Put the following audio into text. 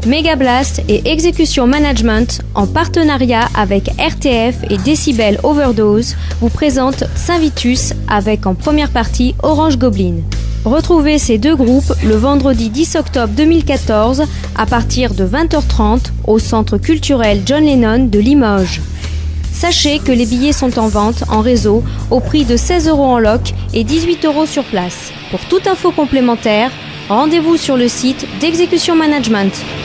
Megablast et Execution Management, en partenariat avec RTF et Decibel Overdose, vous présentent Saint-Vitus avec en première partie Orange Goblin. Retrouvez ces deux groupes le vendredi 10 octobre 2014 à partir de 20h30 au Centre culturel John Lennon de Limoges. Sachez que les billets sont en vente en réseau au prix de 16 € en loc et 18 € sur place. Pour toute info complémentaire, rendez-vous sur le site d'Execution Management.